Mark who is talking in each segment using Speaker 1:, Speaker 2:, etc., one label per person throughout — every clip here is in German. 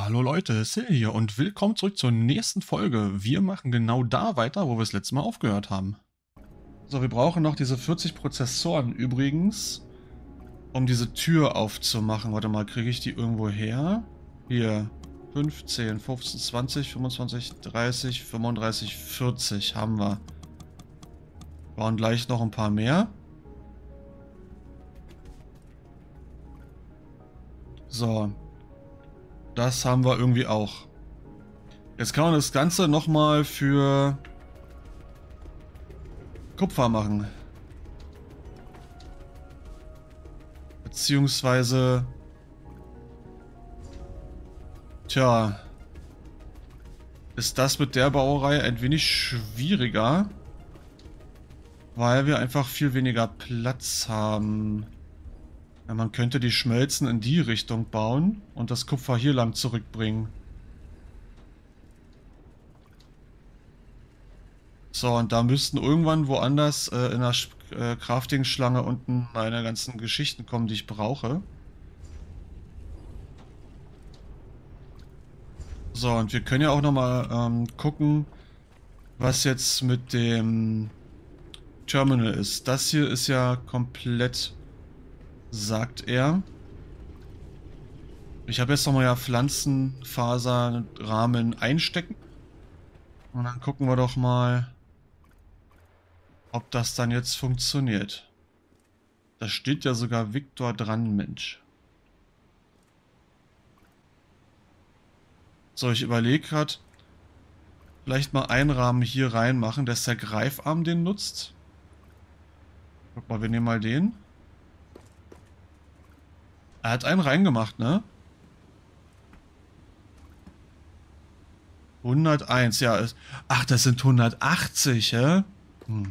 Speaker 1: Hallo Leute, Sil hier und willkommen zurück zur nächsten Folge. Wir machen genau da weiter, wo wir das letzte Mal aufgehört haben. So, wir brauchen noch diese 40 Prozessoren übrigens, um diese Tür aufzumachen. Warte mal, kriege ich die irgendwo her? Hier, 15, 15, 20, 25, 30, 35, 40 haben wir. Brauchen gleich noch ein paar mehr. So. Das haben wir irgendwie auch. Jetzt kann man das Ganze nochmal für Kupfer machen. Beziehungsweise... Tja. Ist das mit der Bauerei ein wenig schwieriger. Weil wir einfach viel weniger Platz haben. Ja, man könnte die Schmelzen in die Richtung bauen und das Kupfer hier lang zurückbringen. So, und da müssten irgendwann woanders in der Crafting-Schlange unten meine ganzen Geschichten kommen, die ich brauche. So, und wir können ja auch nochmal gucken, was jetzt mit dem Terminal ist. Das hier ist ja komplett, sagt er. Ich habe jetzt nochmal ja Pflanzenfaserrahmen einstecken. Und dann gucken wir doch mal, ob das dann jetzt funktioniert. Da steht ja sogar Victor dran, Mensch. So, ich überlege gerade, vielleicht mal einen Rahmen hier reinmachen, dass der Greifarm den nutzt. Guck mal, wir nehmen mal den. Er hat einen reingemacht, ne? 101, ja. Ach, das sind 180, hä? Hm.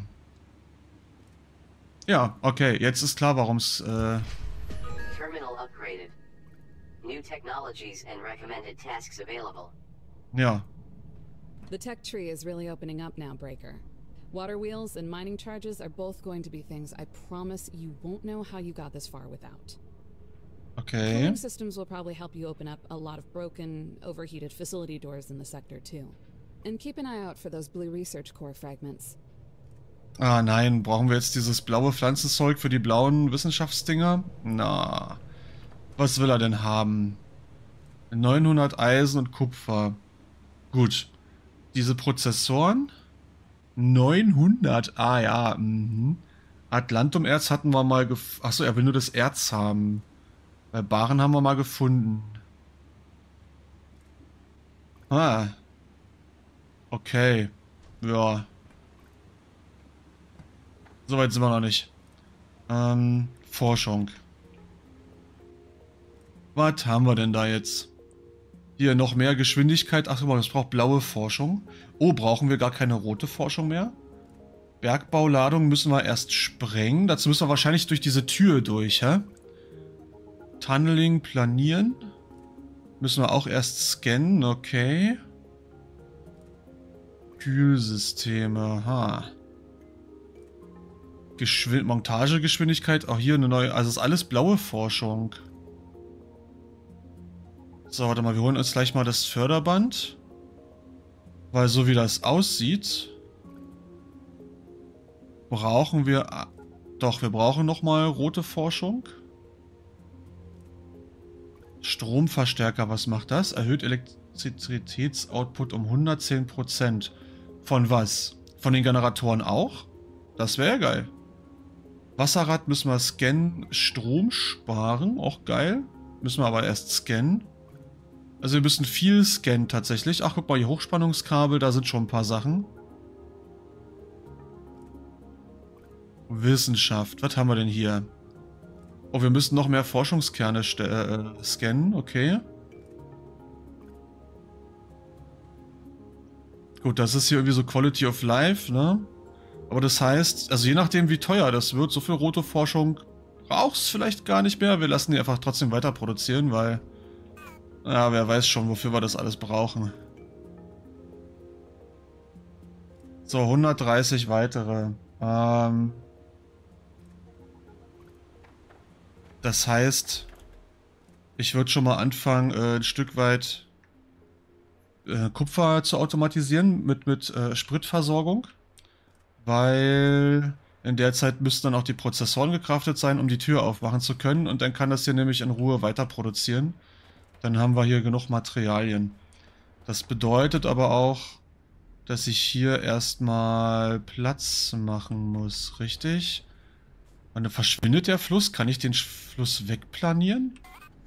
Speaker 1: Ja, okay, jetzt ist klar, warum es...
Speaker 2: Terminal upgraded. New technologies and recommended tasks available.
Speaker 1: Ja.
Speaker 3: The tech tree is really opening up now, Breaker. Water wheels and mining charges are both going to be things I promise you won't know how you got this far without.
Speaker 1: Okay.
Speaker 3: Cooling systems will probably help you open up a lot of broken, overheated facility doors in the sector too. And keep an eye out for those blue research core fragments.
Speaker 1: Ah nein, brauchen wir jetzt dieses blaue Pflanzenzeug für die blauen Wissenschaftsdinger? Na, was will er denn haben? 900 Eisen und Kupfer. Gut, diese Prozessoren? 900, ah ja, Atlantum-Erz hatten wir mal Achso, er will nur das Erz haben. Bei Baren haben wir mal gefunden. Ah. Okay. Ja. Soweit sind wir noch nicht. Forschung. Was haben wir denn da jetzt? Hier noch mehr Geschwindigkeit. Ach, das braucht blaue Forschung. Oh, brauchen wir gar keine rote Forschung mehr? Bergbauladung müssen wir erst sprengen. Dazu müssen wir wahrscheinlich durch diese Tür durch, hä? Tunneling planieren. Müssen wir auch erst scannen, okay. Kühlsysteme, ha. Montagegeschwindigkeit, auch hier eine neue, also ist alles blaue Forschung. So, warte mal, wir holen uns gleich mal das Förderband. Weil so wie das aussieht, brauchen wir, doch, wir brauchen nochmal rote Forschung. Stromverstärker, was macht das? Erhöht Elektrizitätsoutput um 110%. Von was? Von den Generatoren auch? Das wäre geil. Wasserrad müssen wir scannen. Strom sparen, auch geil. Müssen wir aber erst scannen. Also wir müssen viel scannen tatsächlich. Ach, guck mal, hier Hochspannungskabel, da sind schon ein paar Sachen. Wissenschaft, was haben wir denn hier? Oh, wir müssen noch mehr Forschungskerne scannen, okay. Gut, das ist hier irgendwie so Quality of Life, ne? Aber das heißt, also je nachdem wie teuer das wird, so viel rote Forschung braucht es vielleicht gar nicht mehr. Wir lassen die einfach trotzdem weiter produzieren, weil... Ja, wer weiß schon, wofür wir das alles brauchen. So, 130 weitere. Das heißt, ich würde schon mal anfangen, ein Stück weit Kupfer zu automatisieren mit Spritversorgung, weil in der Zeit müssten dann auch die Prozessoren gecraftet sein, um die Tür aufmachen zu können, und dann kann das hier nämlich in Ruhe weiter produzieren. Dann haben wir hier genug Materialien. Das bedeutet aber auch, dass ich hier erstmal Platz machen muss, richtig? Und dann verschwindet der Fluss. Kann ich den Fluss wegplanieren?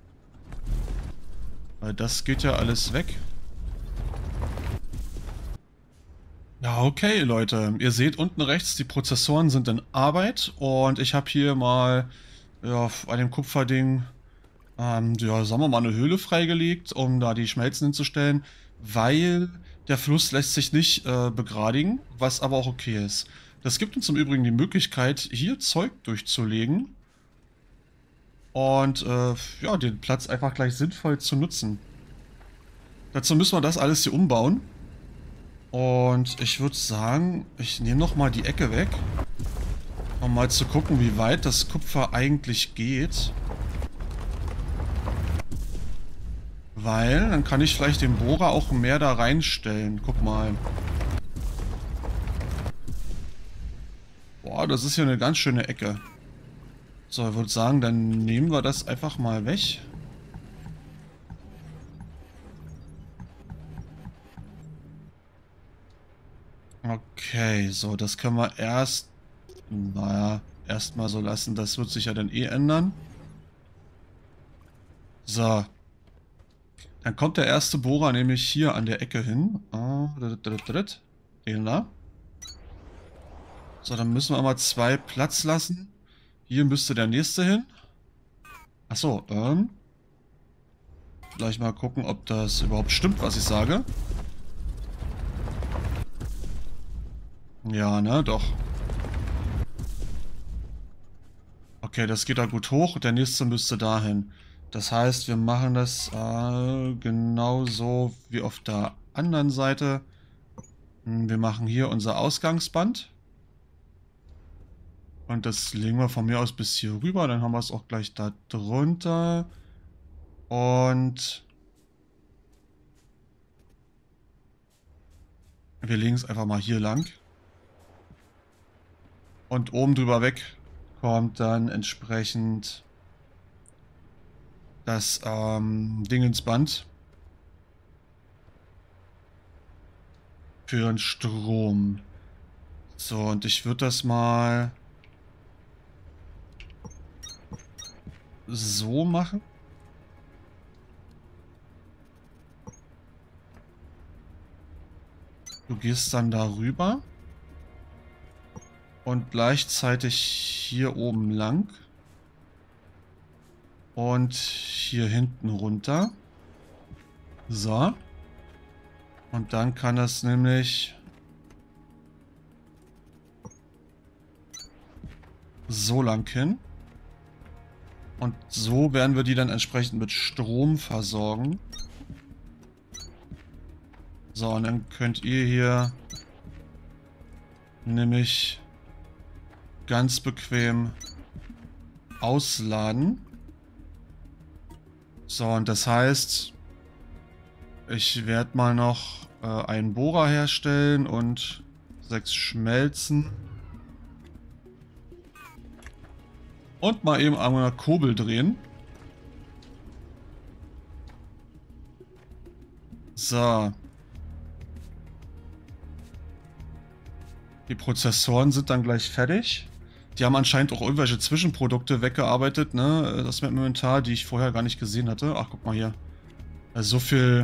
Speaker 1: Weil das geht ja alles weg. Ja, okay, Leute. Ihr seht unten rechts, die Prozessoren sind in Arbeit. Und ich habe hier mal ja, an dem Kupferding, ja, sagen wir mal, eine Höhle freigelegt, um da die Schmelzen hinzustellen. Weil der Fluss lässt sich nicht begradigen, was aber auch okay ist. Das gibt uns im Übrigen die Möglichkeit, hier Zeug durchzulegen. Und ja, den Platz einfach gleich sinnvoll zu nutzen. Dazu müssen wir das alles hier umbauen. Und ich würde sagen, ich nehme nochmal die Ecke weg, um mal zu gucken, wie weit das Kupfer eigentlich geht. Weil, dann kann ich vielleicht den Bohrer auch mehr da reinstellen. Guck mal. Boah, das ist hier eine ganz schöne Ecke. So, ich würde sagen, dann nehmen wir das einfach mal weg. Okay, so, das können wir erstmal so lassen. Das wird sich ja dann eh ändern. So. Dann kommt der erste Bohrer nämlich hier an der Ecke hin. Den da. So, dann müssen wir mal 2 Platz lassen. Hier müsste der nächste hin. Achso, gleich mal gucken, ob das überhaupt stimmt, was ich sage. Ja, ne, doch. Okay, das geht da gut hoch. Der nächste müsste dahin. Das heißt, wir machen das genauso wie auf der anderen Seite. Wir machen hier unser Ausgangsband. Und das legen wir von mir aus bis hier rüber. Dann haben wir es auch gleich da drunter. Und wir legen es einfach mal hier lang. Und oben drüber weg kommt dann entsprechend das Ding ins Band für den Strom. So, und ich würde das mal so machen. Du gehst dann darüber und gleichzeitig hier oben lang und hier hinten runter. So. Und dann kann das nämlich so lang hin. Und so werden wir die dann entsprechend mit Strom versorgen. So, und dann könnt ihr hier nämlich ganz bequem ausladen. So, und das heißt, ich werde mal noch einen Bohrer herstellen und 6 Schmelzen. Und mal eben an einer Kurbel drehen. So. Die Prozessoren sind dann gleich fertig. Die haben anscheinend auch irgendwelche Zwischenprodukte weggearbeitet, ne? Das mit dem Inventar, die ich vorher gar nicht gesehen hatte. Ach, guck mal hier. Also so viel...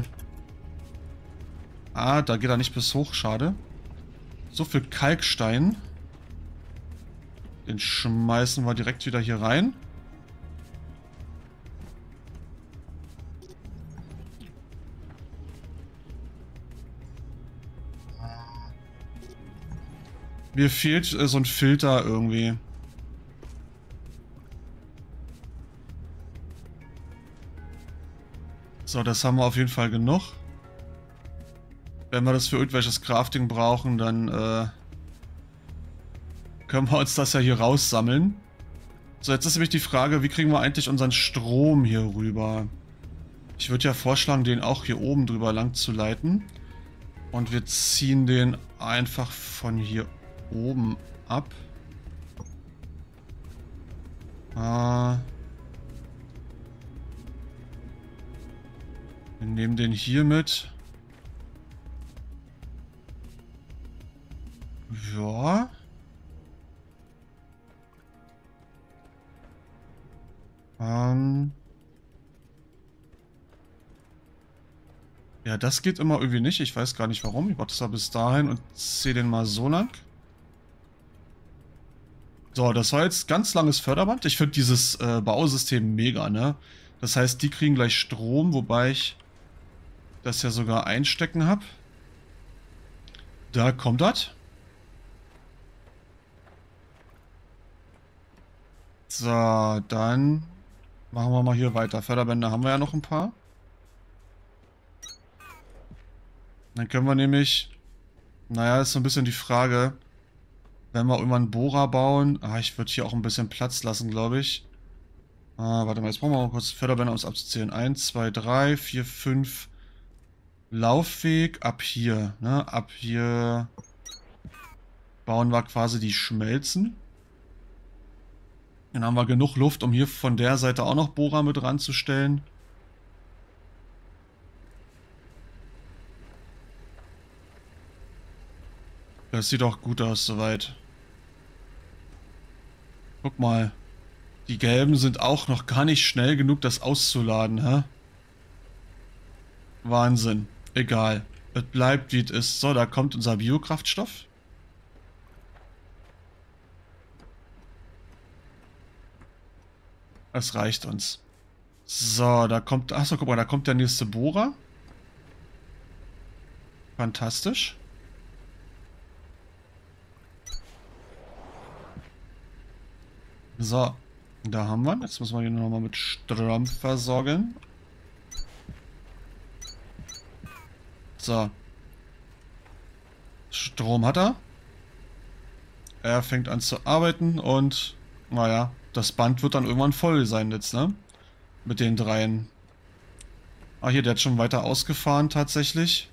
Speaker 1: Ah, da geht er nicht bis hoch, schade. So viel Kalkstein. Den schmeißen wir direkt wieder hier rein. Mir fehlt so ein Filter irgendwie. So, das haben wir auf jeden Fall genug. Wenn wir das für irgendwelches Crafting brauchen, dann können wir uns das ja hier raussammeln. So, jetzt ist nämlich die Frage, wie kriegen wir eigentlich unseren Strom hier rüber? Ich würde ja vorschlagen, den auch hier oben drüber lang zu leiten. Und wir ziehen den einfach von hier oben ab. Wir nehmen den hier mit. Ja. Ja, das geht immer irgendwie nicht. Ich weiß gar nicht warum. Ich mache das mal bis dahin und ziehe den mal so lang. So, das war jetzt ganz langes Förderband. Ich finde dieses Bausystem mega, ne? Das heißt, die kriegen gleich Strom, wobei ich das ja sogar einstecken habe. Da kommt das. So, dann machen wir mal hier weiter. Förderbänder haben wir ja noch ein paar. Dann können wir nämlich, naja, ist so ein bisschen die Frage, wenn wir irgendwann einen Bohrer bauen. Ich würde hier auch ein bisschen Platz lassen, glaube ich. Warte mal, jetzt brauchen wir mal kurz Förderbänder, um es abzuzählen. 1, 2, 3, 4, 5. Laufweg ab hier. Ne? Ab hier bauen wir quasi die Schmelzen. Dann haben wir genug Luft, um hier von der Seite auch noch Bohrer mit ranzustellen. Das sieht auch gut aus soweit. Guck mal. Die gelben sind auch noch gar nicht schnell genug, das auszuladen, hä? Wahnsinn. Egal. Es bleibt, wie es ist. So, da kommt unser Biokraftstoff. Das reicht uns. So, da kommt... Achso, guck mal, da kommt der nächste Bohrer. Fantastisch. So, da haben wir. Jetzt müssen wir ihn nochmal mit Strom versorgen. So. Strom hat er. Er fängt an zu arbeiten und, naja, das Band wird dann irgendwann voll sein jetzt, ne? Mit den dreien. Hier, der hat schon weiter ausgefahren tatsächlich.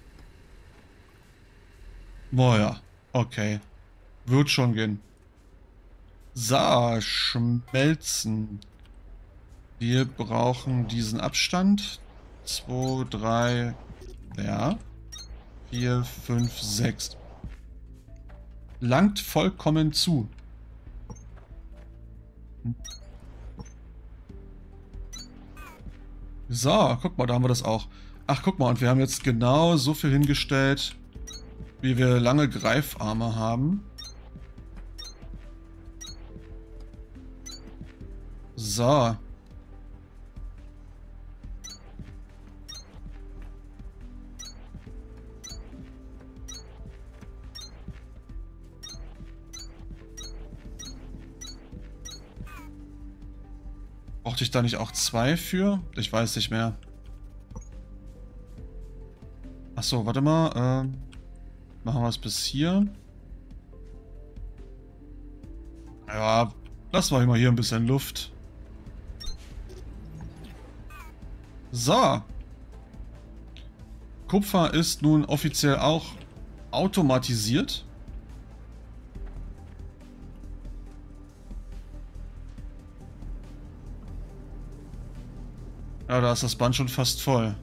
Speaker 1: Naja, okay. Wird schon gehen. So, schmelzen. Wir brauchen diesen Abstand. 2, 3, ja. 4, 5, 6. Langt vollkommen zu. So, guck mal, da haben wir das auch. Ach, guck mal, und wir haben jetzt genau so viel hingestellt, wie wir lange Greifarme haben. So. Brauchte ich da nicht auch 2 für? Ich weiß nicht mehr. Achso, warte mal. Machen wir es bis hier. Ja, lassen wir mal hier ein bisschen Luft. So. Kupfer ist nun offiziell auch automatisiert. Ja, da ist das Band schon fast voll.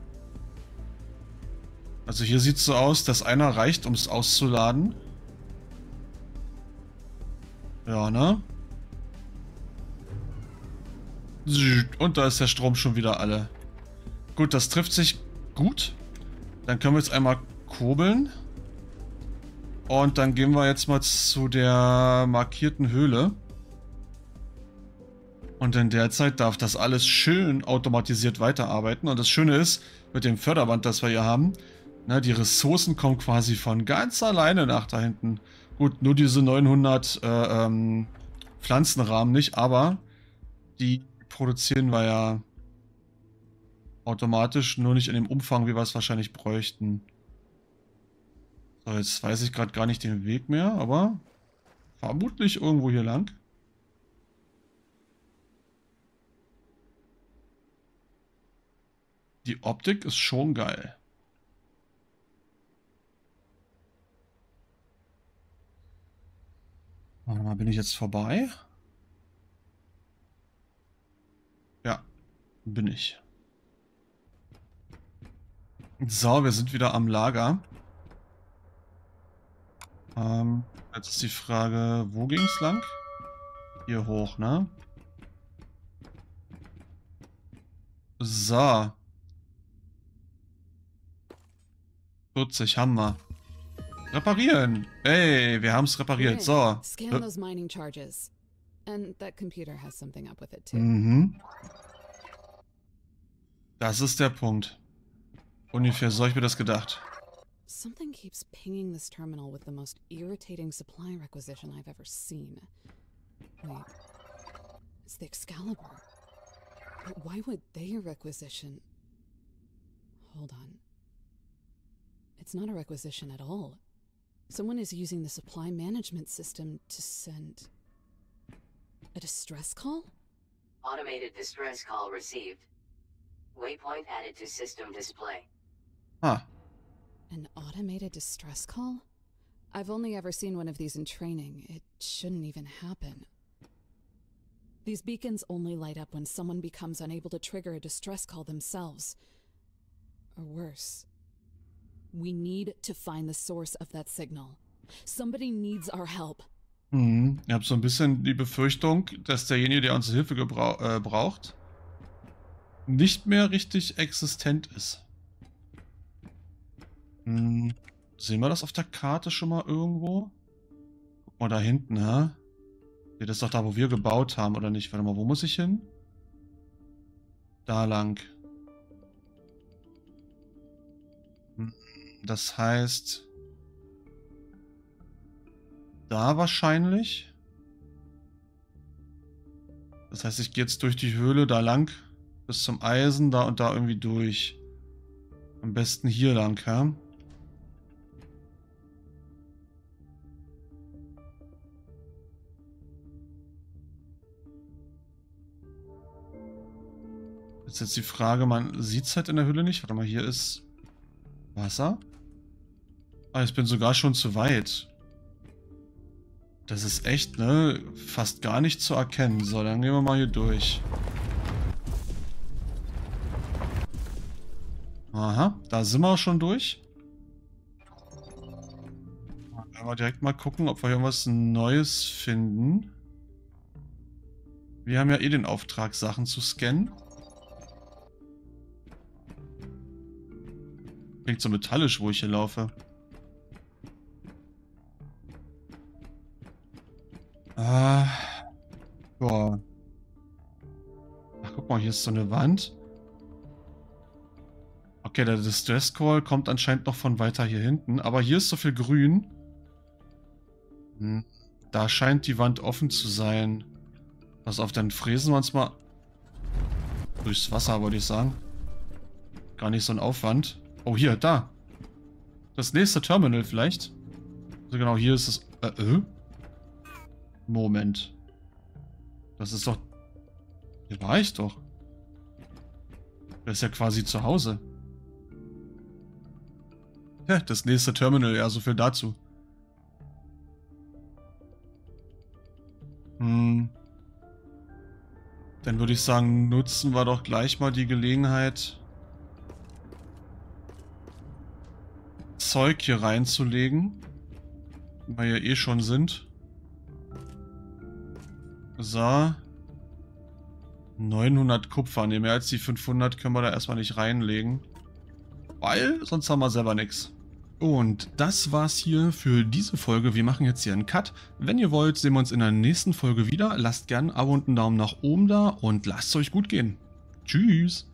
Speaker 1: Also hier sieht es so aus, dass einer reicht, um es auszuladen. Ja, ne? Und da ist der Strom schon wieder alle. Gut, das trifft sich gut. Dann können wir jetzt einmal kurbeln. Und dann gehen wir jetzt mal zu der markierten Höhle. Und in der Zeit darf das alles schön automatisiert weiterarbeiten. Und das Schöne ist, mit dem Förderband, das wir hier haben, ne, die Ressourcen kommen quasi von ganz alleine nach da hinten. Gut, nur diese 900 Pflanzenrahmen nicht, aber die produzieren wir ja automatisch, nur nicht in dem Umfang, wie wir es wahrscheinlich bräuchten. So, jetzt weiß ich gerade gar nicht den Weg mehr, aber vermutlich irgendwo hier lang. Die Optik ist schon geil. Warte mal, bin ich jetzt vorbei? Ja, bin ich. So, wir sind wieder am Lager. Jetzt ist die Frage, wo ging's lang? Hier hoch, ne? So. 40 haben wir. Reparieren. Ey, wir haben es repariert.
Speaker 3: Great.
Speaker 1: So.
Speaker 3: Scan those mining charges. And that computer has something up with it too.
Speaker 1: Mhm. Das ist der Punkt. Ungefähr so habe ich mir das gedacht.
Speaker 3: Something keeps pinging this terminal with the most irritating supply requisition I've ever seen. Wait. It's the Excalibur. But why would they requisition? Hold on. It's not a requisition at all. Someone is using the supply management system to send a distress call?
Speaker 2: Automated distress call received. Waypoint added to system display.
Speaker 1: Ah.
Speaker 3: An automated distress call? I've only ever seen one of these in training. It shouldn't even happen. These beacons only light up when someone becomes unable to trigger a distress call themselves. Or worse. We need to find the source of that signal. Somebody needs our help.
Speaker 1: Mhm. Ich habe so ein bisschen die Befürchtung, dass derjenige, der unsere Hilfe braucht, nicht mehr richtig existent ist. Sehen wir das auf der Karte schon mal irgendwo? Guck mal da hinten, hä? Das ist doch da, wo wir gebaut haben, oder nicht? Warte mal, wo muss ich hin? Da lang. Das heißt... Da wahrscheinlich. Das heißt, ich gehe jetzt durch die Höhle da lang bis zum Eisen, da und da irgendwie durch. Am besten hier lang, ja? Jetzt die Frage, man sieht es halt in der Höhle nicht. Warte mal, hier ist Wasser. Ah, ich bin sogar schon zu weit. Das ist echt, ne? Fast gar nicht zu erkennen. So, dann gehen wir mal hier durch. Aha, da sind wir auch schon durch. Dann werden wir direkt mal gucken, ob wir irgendwas Neues finden. Wir haben ja eh den Auftrag, Sachen zu scannen. Klingt so metallisch, wo ich hier laufe. Boah. Ach, guck mal, hier ist so eine Wand. Okay, der Distress Call kommt anscheinend noch von weiter hier hinten. Aber hier ist so viel Grün. Da scheint die Wand offen zu sein. Pass auf, dann fräsen wir uns mal durchs Wasser, wollte ich sagen. Gar nicht so ein Aufwand. Oh, hier, da. Das nächste Terminal vielleicht. Also genau, hier ist es... Moment. Das ist doch... Hier war ich doch. Das ist ja quasi zu Hause. Ja, das nächste Terminal, ja, so viel dazu. Dann würde ich sagen, nutzen wir doch gleich mal die Gelegenheit, Zeug hier reinzulegen. Wenn wir ja eh schon sind. So. 900 Kupfer. Ne, mehr als die 500 können wir da erstmal nicht reinlegen. Weil sonst haben wir selber nichts. Und das war's hier für diese Folge. Wir machen jetzt hier einen Cut. Wenn ihr wollt, sehen wir uns in der nächsten Folge wieder. Lasst gerne ein Abo und einen Daumen nach oben da und lasst es euch gut gehen. Tschüss.